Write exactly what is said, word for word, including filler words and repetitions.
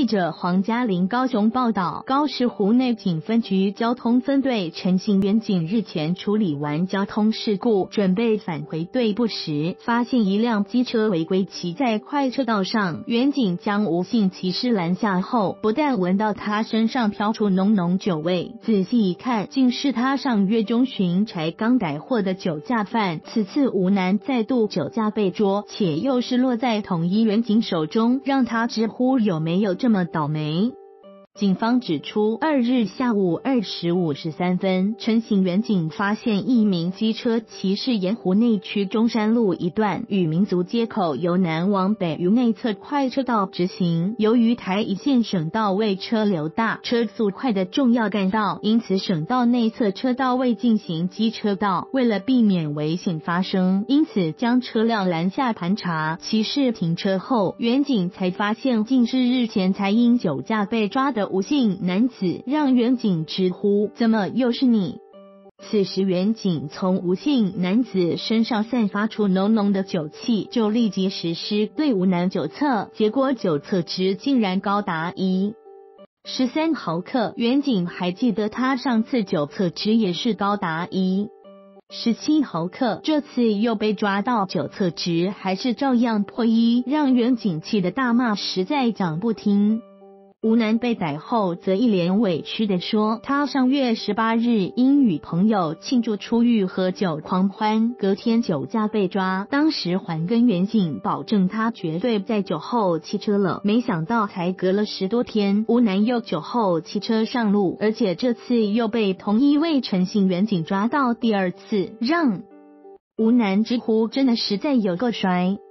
记者黄嘉玲高雄报道，高石湖内警分局交通分队陈姓员警日前处理完交通事故，准备返回队部时，发现一辆机车违规骑在快车道上，员警将吴姓骑士拦下后，不但闻到他身上飘出浓浓酒味，仔细一看，竟是他上月中旬才刚逮获的酒驾犯。此次吴男再度酒驾被捉，且又是落在同一员警手中，让他直呼有没有这么倒霉。警方指出，二日下午二时五十三分，陈姓员警发现一名机车骑士沿湖内区中山路一段与民族街口由南往北于内侧快车道直行，由于台一线省道为车流大、车速快的重要干道，因此省道内侧车道未进行机车道，为了避免危险发生，因此将车辆拦下盘查。骑士停车后，员警才发现竟是日前才因酒驾被抓的吴姓男子，让员警直呼怎么又是你。此时员警从吴姓男子身上散发出浓浓的酒气，就立即实施对吴男酒测，结果酒测值竟然高达一十三毫克。员警还记得他上次酒测值也是高达一十七毫克，这次又被抓到酒测值还是照样破一，让员警气得大骂实在讲不听。吴男被逮后则一脸委屈地说，他上月十八日因与朋友庆祝出狱喝酒狂欢，隔天酒驾被抓，当时还跟员警保证他绝对在酒后骑车了，没想到才隔了十多天，吴男又酒后骑车上路，而且这次又被同一位陈姓员警抓到第二次，让吴男直呼真的实在有够衰。